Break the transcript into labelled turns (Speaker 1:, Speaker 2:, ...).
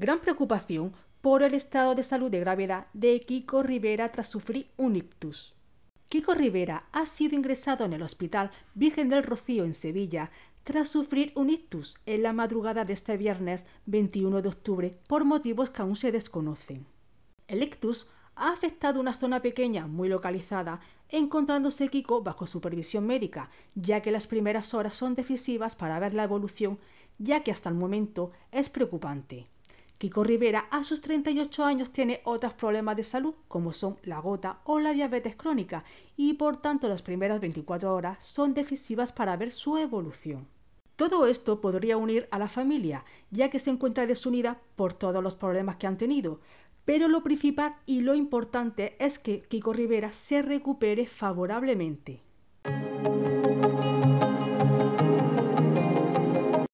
Speaker 1: gran preocupación por el estado de salud de gravedad de Kiko Rivera tras sufrir un ictus. Kiko Rivera ha sido ingresado en el Hospital Virgen del Rocío en Sevilla tras sufrir un ictus en la madrugada de este viernes 21 de octubre por motivos que aún se desconocen. El ictus ha afectado una zona pequeña muy localizada, encontrándose Kiko bajo supervisión médica, ya que las primeras horas son decisivas para ver la evolución, ya que hasta el momento es preocupante. Kiko Rivera a sus 38 años tiene otros problemas de salud como son la gota o la diabetes crónica y por tanto las primeras 24 horas son decisivas para ver su evolución. Todo esto podría unir a la familia, ya que se encuentra desunida por todos los problemas que han tenido, pero lo principal y lo importante es que Kiko Rivera se recupere favorablemente.